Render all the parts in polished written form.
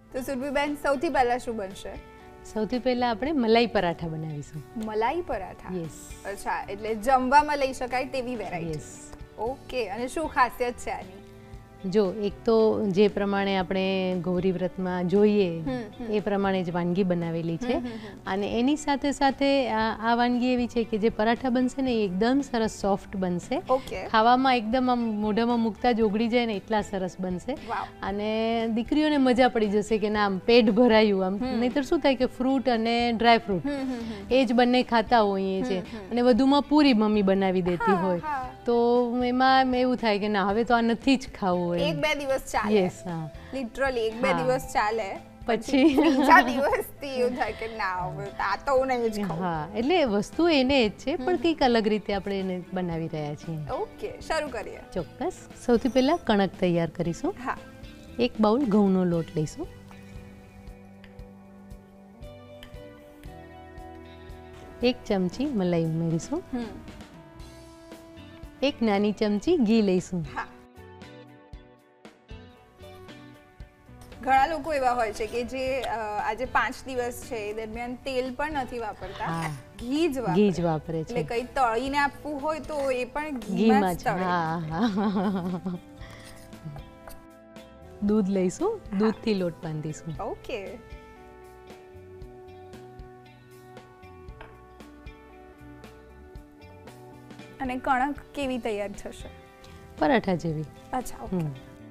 તો સુરભીબેન સૌથી પહેલા શું બનશે? સૌથી પહેલા આપણે મલાઈ પરાઠા બનાવીશું. મલાઈ પરાઠા? યસ. અચ્છા, એટલે જમવામાં લઈ શકાય તેવી વેરાયટી. યસ. ઓકે, અને શું ખાસિયત છે આની? જો એક તો જે પ્રમાણે આપણે ગૌરી વ્રતમાં જોઈએ એ પ્રમાણે જ વાનગી બનાવેલી છે અને એની સાથે સાથે આ વાનગી એવી છે કે જે પરાઠા બનશે ને એ એકદમ સરસ સોફ્ટ બનશે. ઓકે. ખાવામાં એકદમ આમ મોઢામાં મૂકતા જ ઓગળી જાય ને એટલા સરસ બનશે અને દીકરીઓને મજા પડી જશે કે ના આમ પેટ ભરાયું આમ. નહીંતર શું થાય કે ફ્રૂટ અને ડ્રાય ફ્રૂટ એ જ બંને ખાતા હોઈએ છે અને વધુમાં પૂરી મમ્મી બનાવી દેતી હોય તો એમાં એવું થાય કે ના હવે તો આ નથી જ ખાવું. એક બે દિવસ ચાલે. યસ, હા, લિટરલી એક બે દિવસ ચાલે પછી ત્રીજા દિવસથી એવું થાય કે ના હવે આ તો હું નહીં જ ખાઉં. હા, એટલે વસ્તુ એને જ છે પણ કંઈક અલગ રીતે આપણે એને બનાવી રહ્યા છીએ. ઓકે, શરૂ કરીએ. ચોક્કસ. સૌથી પહેલા કણક તૈયાર કરીશું. હા. એક બાઉલ ઘઉંનો લોટ લઈશું. એક ચમચી મલાઈ ઉમેરીશું. એક નાની ચમચી ઘી લઈશું. હા. ઘણા લોકો એવા હોય છે કે જે આજે 5 દિવસ છે એ દરમિયાન તેલ પણ નથી વાપરતા, ઘી જ વાપરે છે. એટલે કઈ તળીને આપવું હોય તો એ પણ ઘીમાં જ તળે. હા. દૂધ લઈશું, દૂધથી લોટ બાંધીશું. ઓકે. અને કણક કેવી તૈયાર થશે? પરાઠા જેવી. અચ્છા, ઓકે.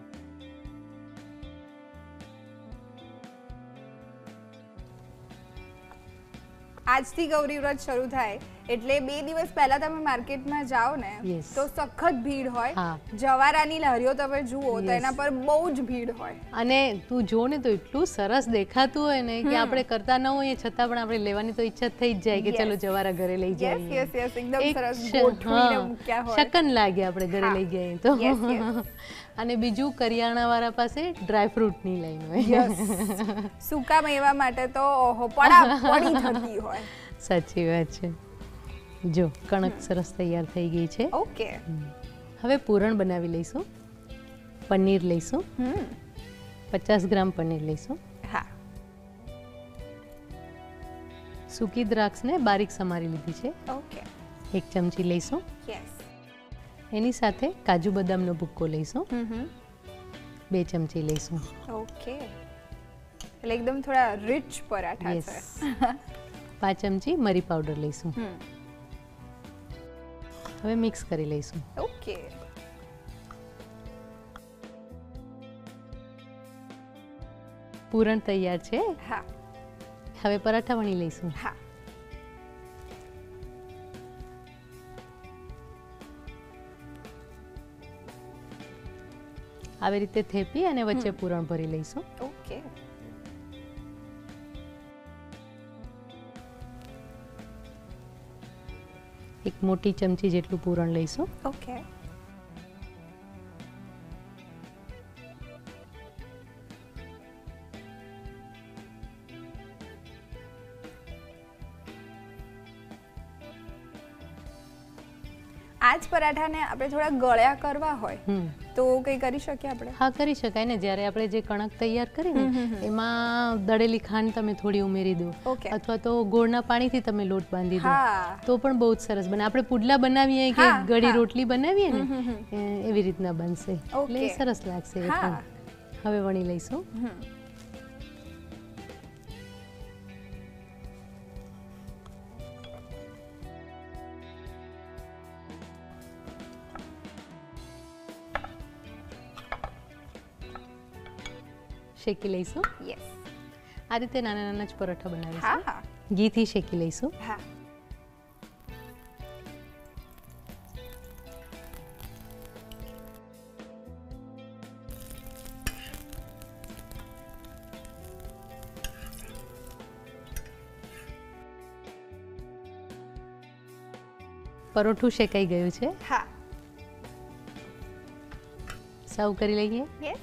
આજથી ગૌરી વ્રત શરૂ થાય એટલે 2 દિવસ પહેલા તમે માર્કેટમાં જાઓ ને તો સખત ભીડ હોય. જવારાની લહેરીઓ તમે જુઓ તો એના પર બહુ જ ભીડ હોય અને તું જો ને તો એટલું સરસ દેખાતું હોય ને કે આપણે કરતા ન હોઈએ છતાં પણ આપણે લેવાની તો ઈચ્છા થઈ જ જાય કે ચલો જવારા ઘરે લઈ જઈએ. યસ, એકદમ સરસ ગોઠવીને મૂક્યા હોય. શકન લાગે આપણે ઘરે લઈ ગયા તો. અને બીજું કરિયાણાવાળા પાસે ડ્રાય ફ્રૂટની લાઈન હોય. સૂકા મેવા માટે તો ઓહો પડી થતી હોય. સાચી વાત છે. જો કણક સરસ તૈયાર થઈ ગઈ છે. ઓકે. હવે પૂરણ બનાવી લઈશું. પનીર લઈશું. 50 ગ્રામ પનીર લઈશું. હા. સૂકી દ્રાક્ષને બારીક સમારી લીધી છે. ઓકે. 1 ચમચી લઈશું. યસ. એની સાથે કાજુ બદામનો ભૂક્કો લઈશું. 2 ચમચી લઈશું. ઓકે. એટલે એકદમ થોડા રિચ પરાઠા છે. 5 ચમચી મરી પાવડર લઈશું. હવે મિક્સ કરી લઈશું. ઓકે. પૂરણ તૈયાર છે. હા. હવે પરાઠા વણી લઈશું. હા. આવી રીતે થેપી અને વચ્ચે પૂરણ ભરી લઈશું. ઓકે. એક મોટી ચમચી જેટલું પૂરણ લઈશું. ઓકે. આજ પરાઠાને આપણે થોડા ગળ્યા કરવા હોય તો કઈ કરી શકીએ આપણે? હા, કરી શકાય ને. જ્યારે આપણે જે કણક તૈયાર કરીને એમાં દળેલી ખાંડ તમે થોડી ઉમેરી દો અથવા તો ગોળના પાણીથી તમે લોટ બાંધી દો તો પણ બહુ જ સરસ બને. આપણે પુડલા બનાવીએ કે ગળી રોટલી બનાવીએ ને એવી રીતના બનશે એટલે સરસ લાગશે. હવે વણી લઈશું. શેકી લઈશું. યસ. આ રીતે નાના નાના જ પરાઠા બનાવીશું. હા. ઘીથી શેકી લઈશું. હા. પરોઠું શેકાઈ ગયું છે. હા. સર્વ કરી લઈએ. યસ.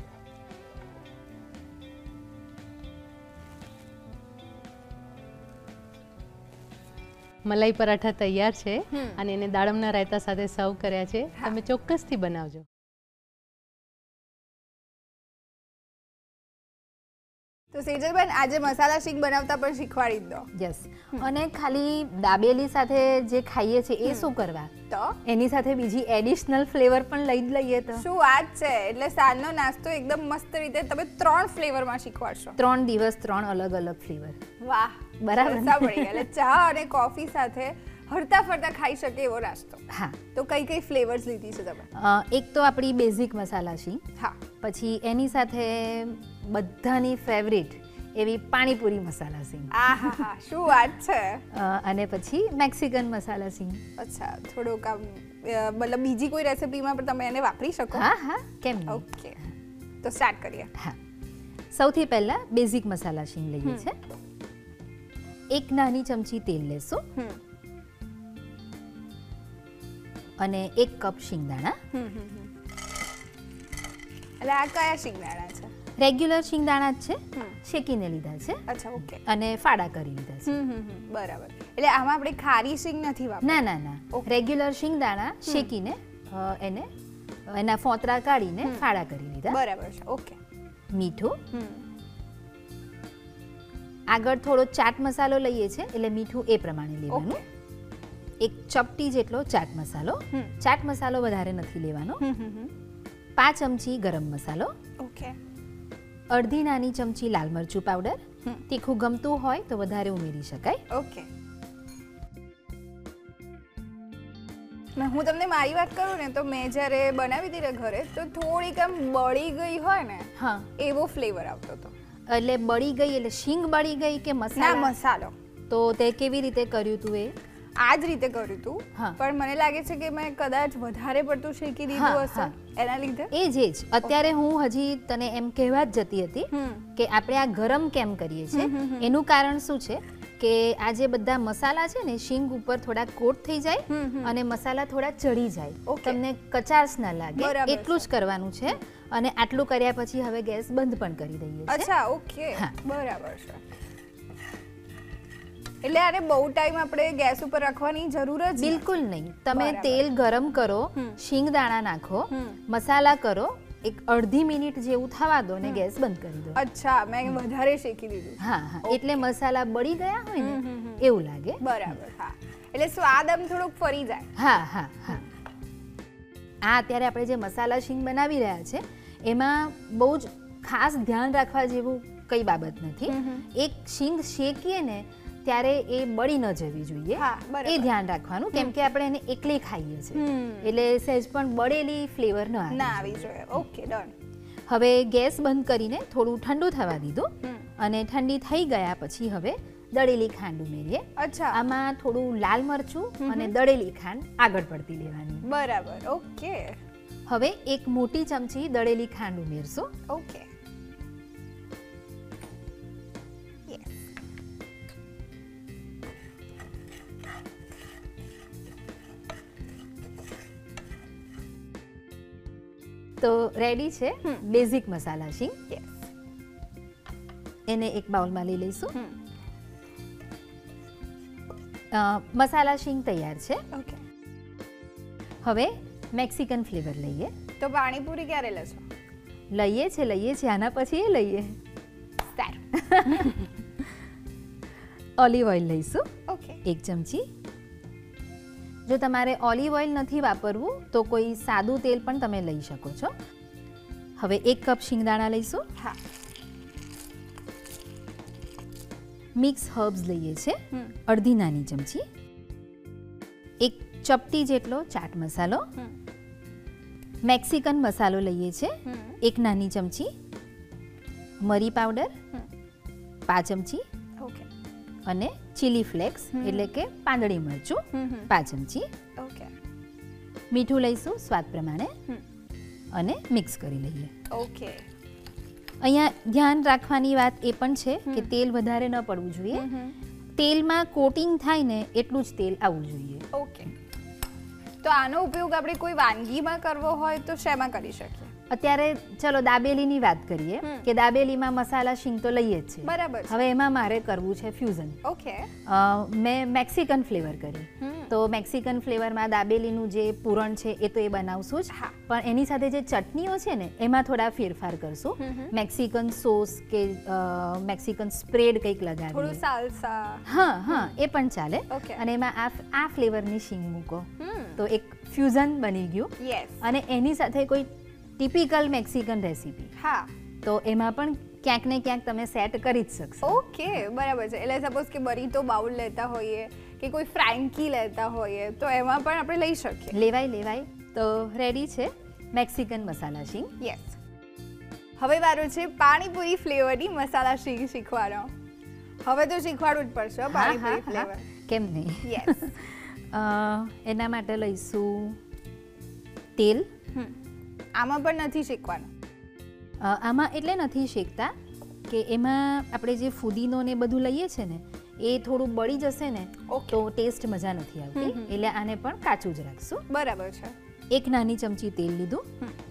મલાઈ પરાઠા તૈયાર છે અને એને દાડમના રાયતા સાથે સર્વ કર્યા છે. તમે ચોક્કસથી બનાવજો. તો સેજલબેન આજે મસાલા શીંગ બનાવતા પણ શીખવાડી દો. યસ. અને ખાલી દાબેલી સાથે જે ખાઈએ છે એ શું કરવા, તો એની સાથે બીજી એડિશનલ ફ્લેવર પણ લઈ જ લઈએ તો. શું વાત છે, એટલે સાંજનો નાસ્તો એકદમ મસ્ત રીતે તમે 3 ફ્લેવરમાં શીખવાડશો. 3 દિવસ 3 અલગ અલગ ફ્લેવર. વાહ, બરાબર. જલસા પડી ગયા. એટલે ચા અને કોફી સાથે હરતા ફરતા ખાઈ શકે એવો નાસ્તો. હા. તો કઈ કઈ ફ્લેવર્સ લીધી છે તમે? એક તો આપણી બેઝિક મસાલા શીંગ, હા, પછી એની સાથે બધાની ફેવરિટ એવી પાણીપુરી મસાલા શીંગ, આહાહા, શું વાત છે. અને પછી મેક્સિકન મસાલા શીંગ. અચ્છા, થોડુંક આમ મતલબ બીજી કોઈ રેસિપીમાં પણ તમે એને વાપરી શકો. હા હા, કેમ નહીં. ઓકે, તો સ્ટાર્ટ કરીએ. હા, સૌથી પહેલા બેઝિક મસાલા શીંગ લઈએ છે. એક નાની ચમચી તેલ લેશું અને 1 કપ શિંગદાણા. એટલે આ કયા શિંગદાણા છે? રેગ્યુલર શિંગદાણા જ છે, શેકીને લીધા છે. અચ્છા, ઓકે. અને ફાડા કરી લીધા છે. બરાબર. એટલે આમાં આપણે ખારી શીંગ નથી વાપરતા? ના ના ના, રેગ્યુલર શિંગદાણા શેકીને એને એના ફોતરા કાઢીને ફાડા કરી લીધા. બરાબર છે, ઓકે. મીઠું. આગળ થોડો ચાટ મસાલો લઈએ છે, એટલે મીઠું એ પ્રમાણે લેવાનું. 1 ચપટી જેટલો ચાટ મસાલો. ચાટ મસાલો વધારે નથી લેવાનો. 5 ચમચી ગરમ મસાલો. ઓકે. અડધી નાની ચમચી લાલ મરચું પાવડર. તીખું ગમતું હોય તો વધારે ઉમેરી શકાય. ઓકે. હું તમને મારી વાત કરું ને તો મેં જ્યારે બનાવી હતી ને ઘરે તો થોડીક આમ બળી ગઈ હોય ને, હા, એવો ફ્લેવર આવતો હતો. એટલે બળી ગઈ એટલે શીંગ બળી ગઈ કે ના, મસાલા? મસાલો. તો તે કેવી રીતે કર્યું તું એ? આ જ રીતે કર્યું હતું, હા. પણ મને લાગે છે કે મેં કદાચ વધારે પડતું શેકી દીધું હા, હશે હા. એના લીધે. એ જ અત્યારે હું હજી તને એમ કહેવા જ જતી હતી કે આપણે આ ગરમ કેમ કરીએ છીએ. એનું કારણ શું છે કે આ જે બધા મસાલા છે ને શીંગ ઉપર થોડા કોટ થઈ જાય અને મસાલા થોડા ચડી જાય, Okay. તમને કચાશ ના લાગે, બરાબર એટલું જ કરવાનું છે. અને આટલું કર્યા પછી હવે ગેસ બંધ પણ કરી દઈએ છીએ. અચ્છા, ઓકે, હા. બરાબર છે. એટલે આને બહુ ટાઈમ આપણે ગેસ ઉપર રાખવાની જરૂર જ નથી. બિલકુલ નહીં. તમે બરાબર. તેલ ગરમ કરો, શીંગદાણા નાખો, મસાલા કરો, એક અડધી મિનિટ જેવું થવા દો ને ગેસ બંધ કરી દો. અચ્છા, મેં વધારે શેકી દીધું. હા હા, એટલે મસાલા બળી ગયા હોય ને એવું લાગે. બરાબર, હા. એટલે સ્વાદ આમ થોડુંક ફરી જાય. હા હા હા. આ અત્યારે આપણે જે મસાલા શીંગ બનાવી રહ્યા છે એમાં બહુ જ ખાસ ધ્યાન રાખવા જેવું કઈ બાબત નથી. એક શીંગ શેકીએ ને ત્યારે એ બળી ન જવી જોઈએ, હા, બરાબર. એ ધ્યાન રાખવાનું, કેમ કે આપણે એને એકલી ખાઈએ છીએ એટલે સહેજ પણ બળેલી ફ્લેવર ન આવે. ના આવી જોઈએ. Okay, done. હવે ગેસ બંધ કરીને થોડું ઠંડુ થવા દીધું અને ઠંડી થઈ ગયા પછી હવે દળેલી ખાંડ ઉમેરીએ. અચ્છા, આમાં થોડું લાલ મરચું અને દળેલી ખાંડ આગળ પડતી લેવાની. બરાબર, ઓકે. હવે 1 મોટી ચમચી દળેલી ખાંડ ઉમેરશું. ઓકે. તો રેડી છે બેઝિક મસાલા શીંગ. એને એક બાઉલમાં લઈ લઈશું. મસાલા શીંગ તૈયાર છે. ઓકે. હવે મેક્સિકન ફ્લેવર લઈએ. તો પાણીપુરી ક્યારે લેશો? લઈએ છે આના પછી એ લઈએ. સારું. ઓલિવ ઓઇલ લઈશું. ઓકે. 1 ચમચી. જો તમારે ઓલિવ ઓઇલ નથી વાપરવું તો કોઈ સાદું તેલ પણ તમે લઈ શકો છો. હવે 1 કપ શિંગદાણા લઈશું. હા. મિક્સ હર્બ્સ લઈએ છે, અડધી નાની ચમચી. 1 ચપટી જેટલો ચાટ મસાલો. મેક્સિકન મસાલો લઈએ છે, 1 નાની ચમચી. મરી પાવડર 5 ચમચી. ઓકે. અને ચીલી ફ્લેક્સ એટલે કે પાંદડી મરચું 5 ચમચી. ઓકે. મીઠું લઈશું સ્વાદ પ્રમાણે અને મિક્સ કરી લઈએ. ઓકે. અહીંયા ધ્યાન રાખવાની વાત એ પણ છે કે તેલ વધારે ન પડવું જોઈએ. તેલમાં કોટિંગ થાય ને એટલું જ તેલ આવવું જોઈએ. ઓકે. તો આનો ઉપયોગ આપણે કોઈ વાનગીમાં કરવો હોય તો શેમાં કરી શકીએ? અત્યારે ચલો દાબેલીની વાત કરીએ કે દાબેલીમાં મસાલા શીંગ તો લઈએ જ છે. બરાબર. હવે એમાં મારે કરવું છે ફ્યુઝન. ઓકે. મેં મેક્સિકન ફ્લેવર કરી. તો મેક્સિકન ફ્લેવરમાં દાબેલીનું જે પૂરણ છે એ તો એ બનાવશું જ, પણ એની સાથે જે ચટણીઓ છે ને એમાં થોડા ફેરફાર કરશું. મેક્સિકન સોસ કે મેક્સિકન સ્પ્રેડ કંઈક લગાવીએ. થોડું સાલ્સા. હા એ પણ ચાલે. Okay. અને એમાં આ ફ્લેવરની શીંગ મૂકો તો એક ફ્યુઝન બની ગયું. યસ. અને એની સાથે કોઈ ટિપિકલ મેક્સિકન રેસીપી, હા. તો એમાં પણ ક્યાંક ને ક્યાંક તમે સેટ કરી જ શકશો. ઓકે, બરાબર છે. એટલે સપોઝ કે બરીતો બાઉલ લેતા હોઈએ કે કોઈ ફ્રાન્કી લેતા હોઈએ તો એમાં પણ આપણે લઈ શકીએ. લેવાય. તો રેડી છે મેક્સિકન મસાલા શીંગ. યસ. હવે વારો છે પાણીપુરી ફ્લેવરની મસાલા શીંગ શીખવાનો. હવે તો શીખવાડવું જ પડશે પાણીપુરી ફ્લેવર. કેમ નહીં? યસ. એના માટે લઈશું તેલ. આમાં પણ નથી શીખવાનું. આમાં એટલે નથી શેકતા કે એમાં આપણે જે ફુદીનો ને બધું લઈએ છે ને એ થોડું બળી જશે ને તો ટેસ્ટ મજા નથી આવતી, એટલે આને પણ કાચું જ રાખશું. બરાબર છે. 1 નાની ચમચી તેલ લીધું.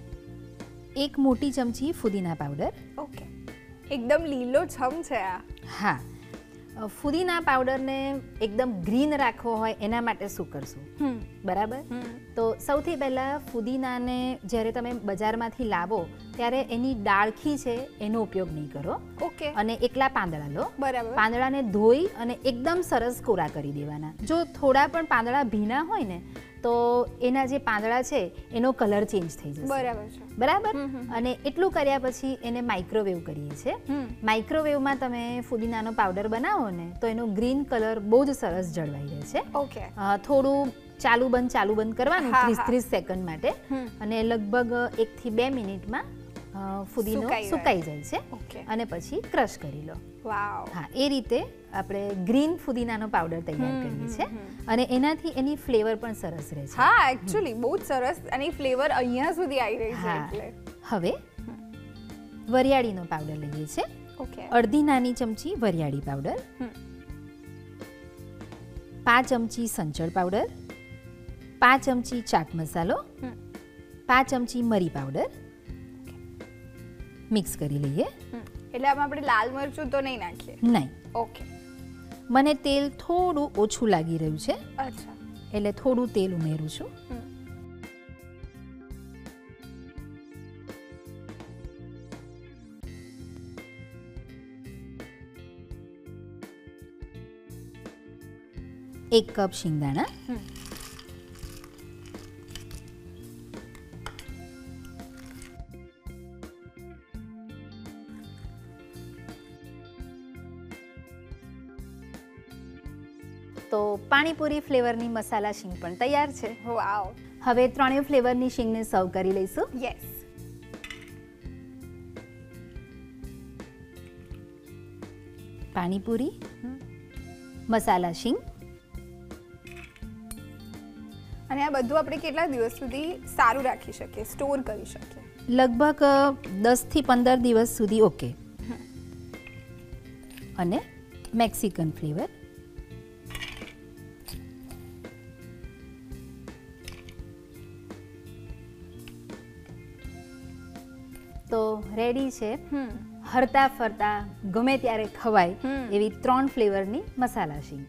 1 મોટી ચમચી ફુદીના પાવડર. ઓકે. એકદમ લીલો છમ છે આ. હા. ફુદીના પાવડરને એકદમ ગ્રીન રાખવો હોય એના માટે શું કરશું? બરાબર. તો સૌથી પહેલાં ફુદીનાને જ્યારે તમે બજારમાંથી લાવો ત્યારે એની ડાળખી છે એનો ઉપયોગ નહીં કરો. ઓકે. અને એકલા પાંદડા લો. બરાબર. પાંદડાને ધોઈ અને એકદમ સરસ કોરા કરી દેવાના. જો થોડા પણ પાંદડા ભીના હોય ને તો એના જે પાંદડા છે એનો કલર ચેન્જ થઈ જશે. બરાબર છે. બરાબર. અને એટલું કર્યા પછી એને માઇક્રોવેવ કરીએ છીએ. માઇક્રોવેવમાં તમે ફુદીનાનો પાવડર બનાવો ને તો એનો ગ્રીન કલર બહુ જ સરસ જળવાઈ રહે છે. ઓકે. થોડું ચાલુ બંધ કરવાનું 30 સેકન્ડ માટે, અને લગભગ 1 થી 2 મિનિટમાં ફુદીનો સુકાઈ જાય છે. ઓકે. અને પછી ક્રશ કરી લો. વાવ. હા, એ રીતે આપણે ગ્રીન ફુદીનાનો પાવડર તૈયાર કરીએ છીએ અને એનાથી એની ફ્લેવર પણ સરસ રહે છે. હા, એક્ચ્યુઅલી બહુ જ સરસ અને ફ્લેવર અહીંયા સુધી આવી રહી છે એટલે. હવે વરિયાળીનો પાવડર લઈએ છીએ. ઓકે. 1/2 નાની ચમચી વરિયાળી પાવડર, 5 ચમચી સંચળ પાવડર, 5 ચમચી ચાટ મસાલો, 5 ચમચી મરી પાવડર. મિક્સ કરી લઈએ. એટલે આમાં આપણે લાલ મરચું તો નહીં નાખીએ? નહીં. ઓકે. મને તેલ થોડું ઓછું લાગી રહ્યું છે. અચ્છા. એટલે થોડું તેલ ઉમેરું છું. એક કપ શિંગદાણા, તો પાણીપુરી ફ્લેવરની મસાલા શીંગ પણ તૈયાર છે. વાવ. હવે 3 ફ્લેવરની શીંગને સર્વ કરી લઈશું. યસ. પાણીપુરી, મસાલા શીંગ. અને આ બધું આપણે કેટલા દિવસ સુધી સારું રાખી શકીએ, સ્ટોર કરી શકીએ? લગભગ 10 થી 15 દિવસ સુધી. ઓકે. અને મેક્સિકન ફ્લેવર. તો રેડી છે હરતા ફરતા ગમે ત્યારે ખવાય એવી 3 ફ્લેવરની મસાલા શીંગ.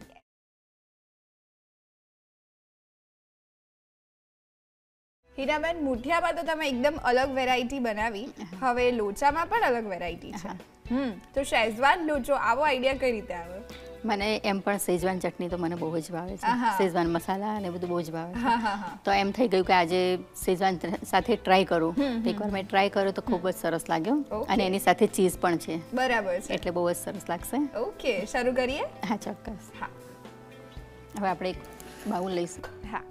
હીરાબેન, મુઠિયામાં તો તમે એકદમ અલગ વેરાયટી બનાવી, હવે લોચામાં પણ અલગ વેરાયટી છે. તો શેઝવાન લોચો, આવો આઈડિયા કઈ રીતે આવ્યો? મને એમ પણ શેઝવાન ચટણી તો મને બહુ જ ભાવે છે. શેઝવાન મસાલા અને બધું બહુ જ ભાવે છે. તો એમ થઈ ગયું કે આજે શેઝવાન સાથે ટ્રાય કરું. એકવાર મેં ટ્રાય કર્યો તો ખૂબ જ સરસ લાગ્યો અને એની સાથે ચીઝ પણ છે. બરાબર છે. એટલે બહુ જ સરસ લાગશે. ઓકે, શરૂ કરીએ? હા, ચોક્કસ. હા. હવે આપણે એક બાઉલ લઈશું. હા.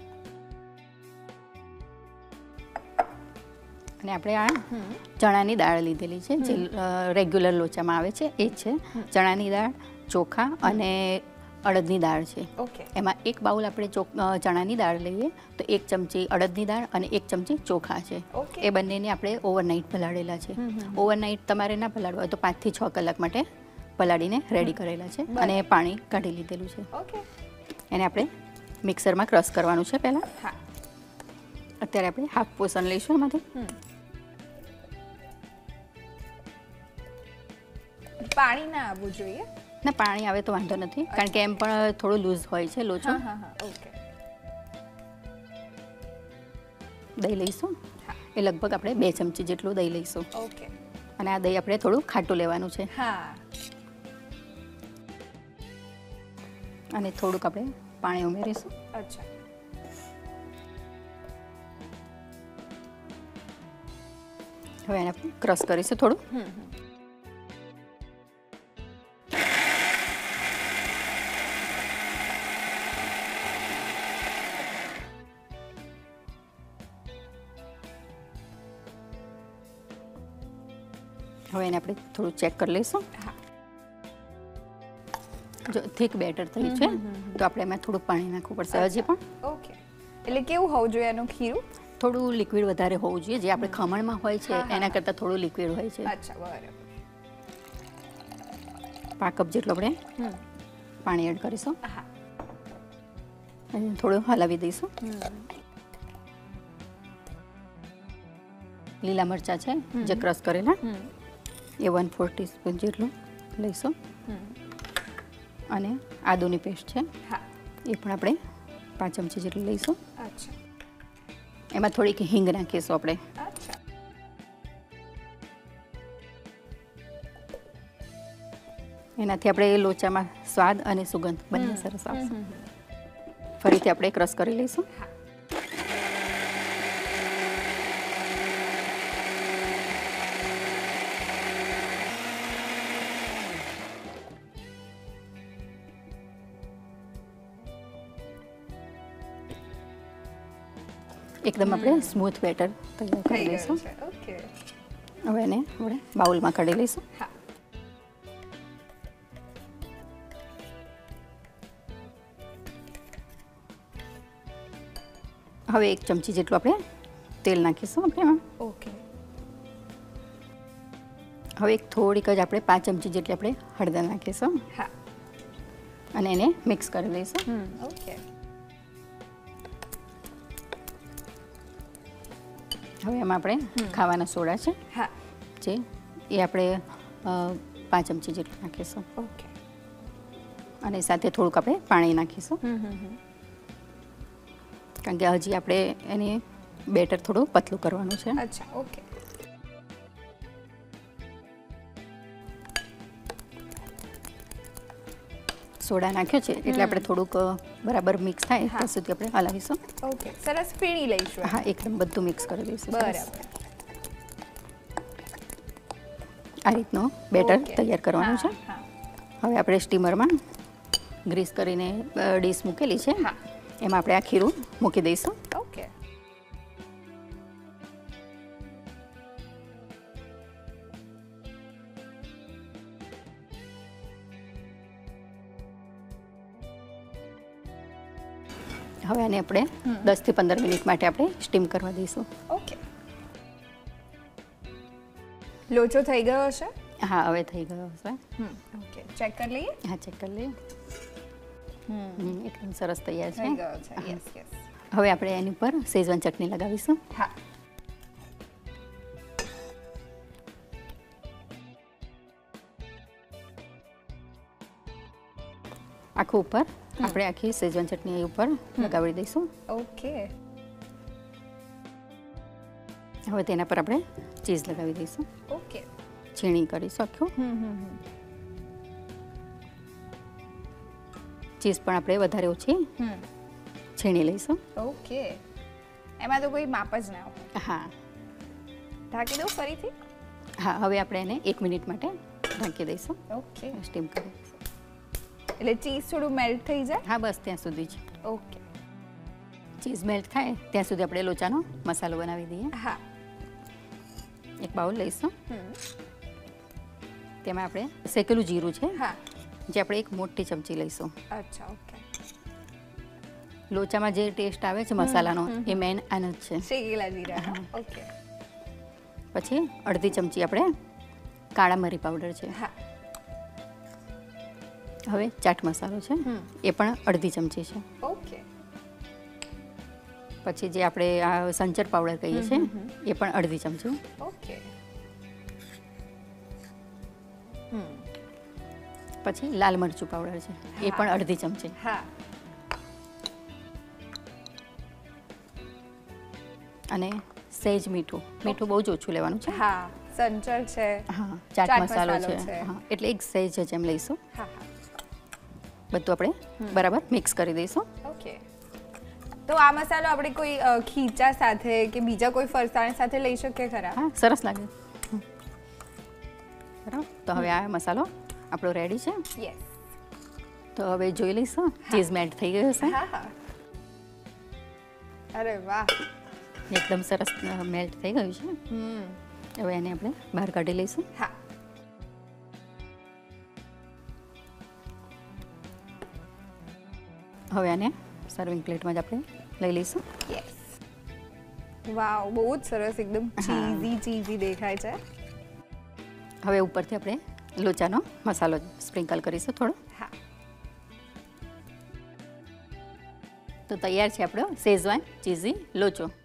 અને આપણે આ ચણાની દાળ લીધેલી છે, જે રેગ્યુલર લોચામાં આવે છે એ જ છે. ચણાની દાળ, ચોખા અને અડદની દાળ છે. ઓકે. એમાં એક બાઉલ આપણે ચણાની દાળ લઈએ તો 1 ચમચી અડદની દાળ અને 1 ચમચી ચોખા છે. એ બંનેને આપણે ઓવરનાઇટ પલાળેલા છે. ઓવરનાઇટ તમારે ના પલાળવા હોય તો 5 થી 6 કલાક માટે પલાળીને રેડી કરેલા છે અને પાણી કાઢી લીધેલું છે. ઓકે. એને આપણે મિક્સરમાં ક્રશ કરવાનું છે પહેલાં. હા. અત્યારે આપણે હાફ પોર્શન લઈશું એમાંથી. પાણી ના આવવું જોઈએ? ના, પાણી આવે તો વાંધો નથી, કારણ કે એમ પણ થોડો લૂઝ હોય છે લોચો. હા હા ઓકે. દહીં લઈશું, એ લગભગ આપણે 2 ચમચી જેટલું દહીં લઈશું. ઓકે. અને આ દહીં આપણે થોડું ખાટું લેવાનું છે. હા. અને થોડુંક આપણે પાણી ઉમેરીશું. અચ્છા. હવે એને આપણે ક્રશ કરીશું થોડું. હવે એને આપણે થોડું ચેક કરી લઈશું. જો થીક બેટર થઈ છે તો આપણે એમાં થોડું પાણી નાખવું પડશે હજી પણ. ઓકે. એટલે કેવું હોવું જોઈએ એનું ખીરું? થોડું લિક્વિડ વધારે હોવું જોઈએ, જે આપણે ખમણમાં હોય છે એના કરતાં થોડું લિક્વિડ હોય છે. અચ્છા, બરાબર. 5 કપ જેટલું આપણે પાણી એડ કરીશું. હા. અને થોડું હલાવી દઈશું. લીલા મરચાં છે જે ક્રશ કરેલા, એ 1/4 ટીસ્પૂન જેટલું લઈશું. અને આદુની પેસ્ટ છે, હા, એ પણ આપણે 5 ચમચી જેટલું લઈશું. અચ્છા. એમાં થોડીક હિંગ નાખીશું આપણે. અચ્છા. એનાથી આપણે લોચામાં સ્વાદ અને સુગંધ બંને સરસ આવશે. ફરીથી આપણે ક્રશ કરી લઈશું. એકદમ આપણે સ્મૂથ બેટર તૈયાર કરી લઈશું. ઓકે. હવે એને આપણે બાઉલમાં કાઢી લઈશું. હા. હવે 1 ચમચી જેટલું આપણે તેલ નાખીશું આપણે એમાં. ઓકે. હવે થોડીક જ આપણે 5 ચમચી જેટલી આપણે હળદર નાખીશું. હા. અને એને મિક્સ કરી લઈશું. ઓકે. હવે એમાં આપણે ખાવાના સોડા છે, હા, જે એ આપણે 5 ચમચી જેટલું નાખીશું. ઓકે. અને સાથે થોડુંક આપણે પાણી નાખીશું, કારણ કે હજી આપણે એને બેટર થોડું પતલું કરવાનું છે. અચ્છા, ઓકે. સોડા નાખ્યો છે એટલે આપણે થોડુંક બરાબર મિક્સ થાય ત્યાં સુધી આપણે હલાવીશું. ઓકે, સરસ પીણી લઈશું. હા, એકદમ બધું મિક્સ કરી દઈશું. બરાબર. આ રીતનો બેટર ઓકે. તૈયાર કરવાનું છે. હા. હવે આપણે સ્ટીમરમાં ગ્રીસ કરીને ડીશ મૂકેલી છે, હા. એમાં આપણે આ ખીરું મૂકી દઈશું. ઓકે. હવે આને આપણે 10 થી 15 મિનિટ માટે આપણે સ્ટીમ કરવા દઈશું. ઓકે. લોચો થઈ ગયો હશે? હા, હવે થઈ ગયો હશે. ઓકે, ચેક કરી લઈએ. હા, ચેક કરી લઈએ. એકદમ સરસ તૈયાર થઈ છે. ગયો છે. Yes, yes. હવે આપણે એની ઉપર શેઝવાન ચટણી લગાવીશું. હા. આખું ઉપર આપણે આખી શેઝવાન ચટણી ઉપર લગાવી દઈશું. ઓકે. હવે તેના પર આપણે ચીઝ લગાવી દઈશું. ઓકે. છીણી કરીશું આખું. ચીઝ પણ આપણે વધારે ઓછી છીણી લઈશું. ઓકે. એમાં તો કોઈ માપ જ ના હોય. હા. ઢાંકી દઉં ફરીથી? હા, હવે આપણે એને 1 મિનિટ માટે ઢાંકી દઈશું. ઓકે. સ્ટીમ કરી દઈશું. એટલે ચીઝ થોડું મેલ્ટ થઈ જાય? હા, બસ ત્યાં સુધી જ. ઓકે. ચીઝ મેલ્ટ થાય ત્યાં સુધી આપણે લોચાનો મસાલો બનાવી દઈએ. હા. એક બાઉલ લઈશું. તેમાં આપણે શેકેલું જીરું છે, હા. જે આપણે 1 મોટી ચમચી લઈશું. અચ્છા, ઓકે. લોચામાં જે ટેસ્ટ આવે છે મસાલાનો એ મેન આનો જ છે. શેકેલા જીરા. ઓકે. પછી અડધી ચમચી આપણે કાળા મરી પાવડર છે. હા. હવે ચાટ મસાલો છે, એ પણ અડધી ચમચી છે. ઓકે. પછી જે આપણે આ સંચર પાવડર કહીએ છીએ એ પણ અડધી ચમચી. ઓકે. પછી લાલ મરચું પાવડર છે એ પણ અડધી ચમચી. હા. અને સહેજ મીઠું. મીઠું બહુ જ ઓછું લેવાનું છે. હા, સંચળ છે. હા, ચાટ મસાલો છે. હા, એટલે એક સહેજ જ એમ લઈશું. હા હા. બધું આપણે બરાબર મિક્સ કરી દઈશું. ઓકે. તો આ મસાલો આપણે કોઈ ખીચા સાથે કે બીજા કોઈ ફરસાણ સાથે લઈ શકીએ ખરા? હા, સરસ લાગે. બરાબર. તો હવે આ મસાલો આપણો રેડી છે. યસ. તો હવે જોઈ લઈશું ચીઝ મેલ્ટ થઈ ગયો છે. હા હા. અરે વાહ, એકદમ સરસ મેલ્ટ થઈ ગયું છે. હવે એને આપણે બહાર કાઢી લઈશું. હા. હવે આને સર્વિંગ પ્લેટમાં જ આપણે લઈ લઈશું. યસ. વાવ, બહુ જ સરસ, એકદમ ચીઝી દેખાય છે. હવે ઉપરથી આપણે લોચાનો મસાલો સ્પ્રિંકલ કરીશું થોડો. હા. તો તૈયાર છે આપણો શેઝવાન ચીઝી લોચો.